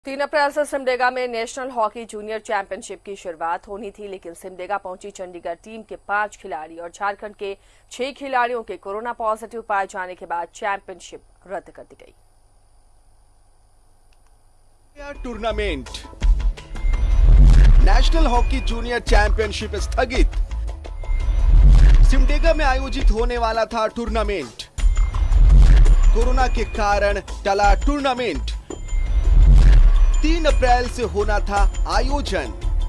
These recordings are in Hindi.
3 अप्रैल से सिमडेगा में नेशनल हॉकी जूनियर चैंपियनशिप की शुरुआत होनी थी, लेकिन सिमडेगा पहुंची चंडीगढ़ टीम के 5 खिलाड़ी और झारखंड के 6 खिलाड़ियों के कोरोना पॉजिटिव पाए जाने के बाद चैंपियनशिप रद्द कर दी गई। Tournament national hockey junior championship स्थगित। सिमडेगा में आयोजित होने वाला था टूर्नामेंट, कोरोना के कारण टला टूर्नामेंट। 3 अप्रैल से होना था आयोजन।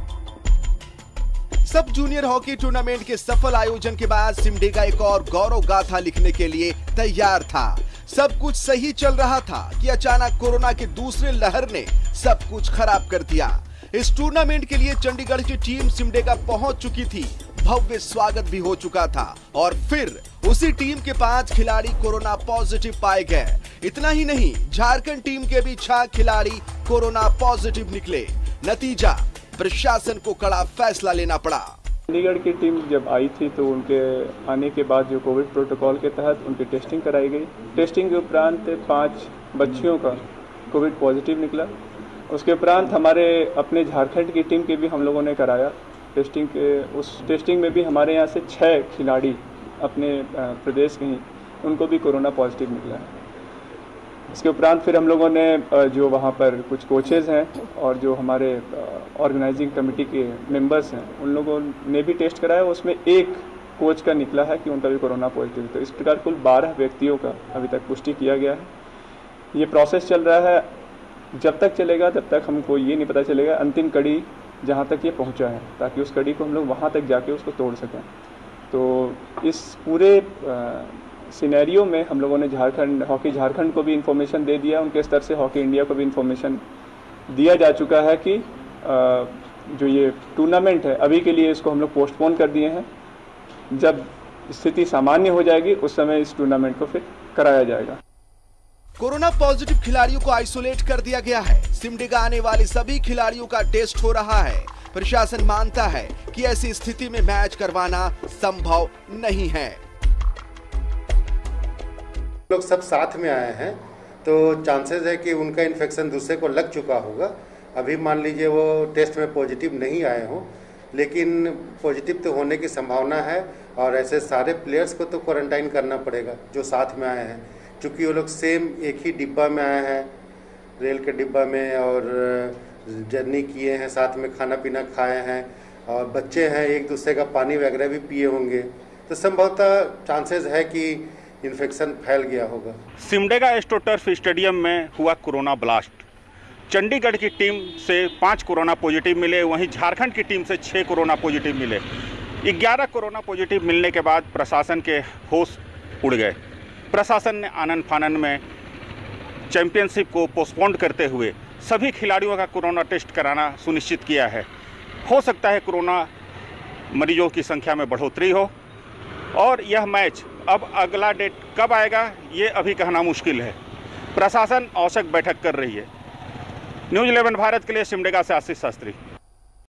सब जूनियर हॉकी टूर्नामेंट के सफल आयोजन के बाद सिमडेगा एक और गौरव गाथा लिखने के लिए तैयार था। सब कुछ सही चल रहा था कि अचानक कोरोना के दूसरे लहर ने सब कुछ खराब कर दिया। इस टूर्नामेंट के लिए चंडीगढ़ की टीम सिमडेगा पहुंच चुकी थी, भव्य स्वागत भी हो चुका था और फिर उसी टीम के 5 खिलाड़ी कोरोना पॉजिटिव पाए गए। इतना ही नहीं, झारखंड टीम के भी 6 खिलाड़ी कोरोना पॉजिटिव निकले। नतीजा, प्रशासन को कड़ा फैसला लेना पड़ा। चंडीगढ़ की टीम जब आई थी तो उनके आने के बाद जो कोविड प्रोटोकॉल के तहत उनकी टेस्टिंग कराई गई। टेस्टिंग के उपरांत 5 बच्चियों का कोविड पॉजिटिव निकला। उसके उपरांत हमारे अपने झारखंड की टीम के भी हम लोगों ने कराया टेस्टिंग के। उस टेस्टिंग में भी हमारे यहाँ से 6 खिलाड़ी अपने प्रदेश के ही, उनको भी कोरोना पॉजिटिव निकला है। इसके उपरांत फिर हम लोगों ने जो वहाँ पर कुछ कोचेज़ हैं और जो हमारे ऑर्गेनाइजिंग कमेटी के मेंबर्स हैं, उन लोगों ने भी टेस्ट कराया। उसमें एक कोच का निकला है कि उनका भी कोरोना पॉजिटिव। तो इस प्रकार कुल 12 व्यक्तियों का अभी तक पुष्टि किया गया है। ये प्रोसेस चल रहा है, जब तक चलेगा तब तक हमको ये नहीं पता चलेगा अंतिम कड़ी जहाँ तक ये पहुँचा है, ताकि उस कड़ी को हम लोग वहाँ तक जाके उसको तोड़ सकें। तो इस पूरे सिनेरियो में हम लोगों ने हॉकी झारखंड को भी इंफॉर्मेशन दे दिया, उनके स्तर से हॉकी इंडिया को भी इंफॉर्मेशन दिया जा चुका है कि जो ये टूर्नामेंट है अभी के लिए इसको हम लोग पोस्टपोन कर दिए हैं। जब स्थिति सामान्य हो जाएगी उस समय इस टूर्नामेंट को फिर कराया जाएगा। कोरोना पॉजिटिव खिलाड़ियों को आइसोलेट कर दिया गया है। सिमडेगा आने वाले सभी खिलाड़ियों का टेस्ट हो रहा है। प्रशासन मानता है कि ऐसी स्थिति में मैच करवाना संभव नहीं है। लोग सब साथ में आए हैं तो चांसेस है कि उनका इन्फेक्शन दूसरे को लग चुका होगा। अभी मान लीजिए वो टेस्ट में पॉजिटिव नहीं आए हों, लेकिन पॉजिटिव तो होने की संभावना है। और ऐसे सारे प्लेयर्स को तो क्वारंटाइन करना पड़ेगा जो साथ में आए हैं, क्योंकि वो लोग सेम एक ही डिब्बा में आए हैं, रेल के डिब्बा में, और जर्नी किए हैं, साथ में खाना पीना खाए हैं, और बच्चे हैं, एक दूसरे का पानी वगैरह भी पिए होंगे। तो संभवतः चांसेस है कि इन्फेक्शन फैल गया होगा। सिमडेगा एस्ट्रोटर्फ स्टेडियम में हुआ कोरोना ब्लास्ट। चंडीगढ़ की टीम से 5 कोरोना पॉजिटिव मिले, वहीं झारखंड की टीम से 6 कोरोना पॉजिटिव मिले। 11 कोरोना पॉजिटिव मिलने के बाद प्रशासन के होश उड़ गए। प्रशासन ने आनन फानन में चैंपियनशिप को पोस्टपोन करते हुए सभी खिलाड़ियों का कोरोना टेस्ट कराना सुनिश्चित किया है। हो सकता है कोरोना मरीजों की संख्या में बढ़ोतरी हो और यह मैच अब अगला डेट कब आएगा ये अभी कहना मुश्किल है। प्रशासन आवश्यक बैठक कर रही है। न्यूज़ 11 भारत के लिए सिमडेगा से आशीष शास्त्री।